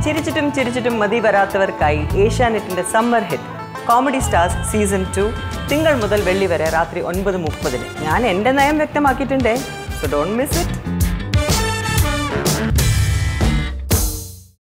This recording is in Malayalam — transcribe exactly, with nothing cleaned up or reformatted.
ചിരിച്ചിട്ടും ചിരിച്ചിട്ടും മതി വരാത്തവർക്കായി ഏഷ്യാനെറ്റിന്റെ summer hit comedy stars season two തിങ്കൾ മുതൽ വെള്ളി വരെ രാത്രി ഒൻപത് മുപ്പതിന്. ഞാൻ എൻ്റെ നയം വ്യക്തമാക്കിയിട്ടുണ്ടേ, സോ ഡോണ്ട് മിസ് ഇറ്റ്.